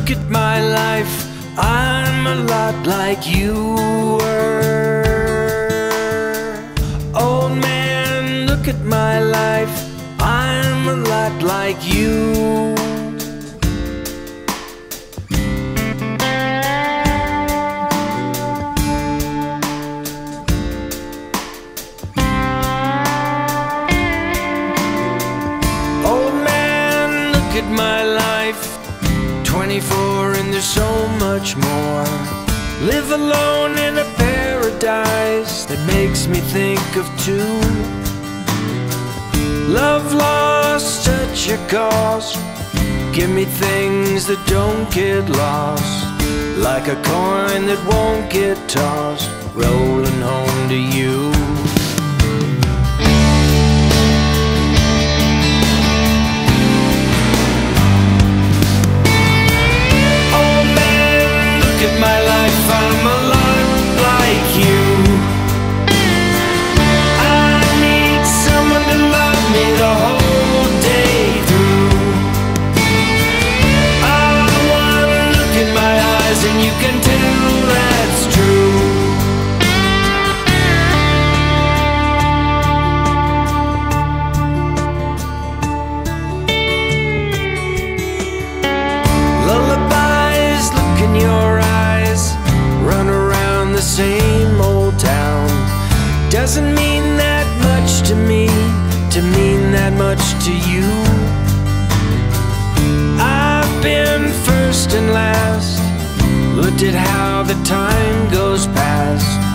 look at my life, I'm a lot like you were. Old man, look at my life, I'm a lot like you. Old man, look at my life, 24 and there's so much more. Live alone in a paradise that makes me think of two. Love lost, such a cost. Give me things that don't get lost, like a coin that won't get tossed, rolling home to you. My life, I'm a lot like you. I need someone to love me the whole day through. I wanna look in my eyes and you can tell that's true. Lullabies, look in your eyes, run around the same old town. Doesn't mean that much to me, to mean that much to you. I've been first and last, looked at how the time goes past.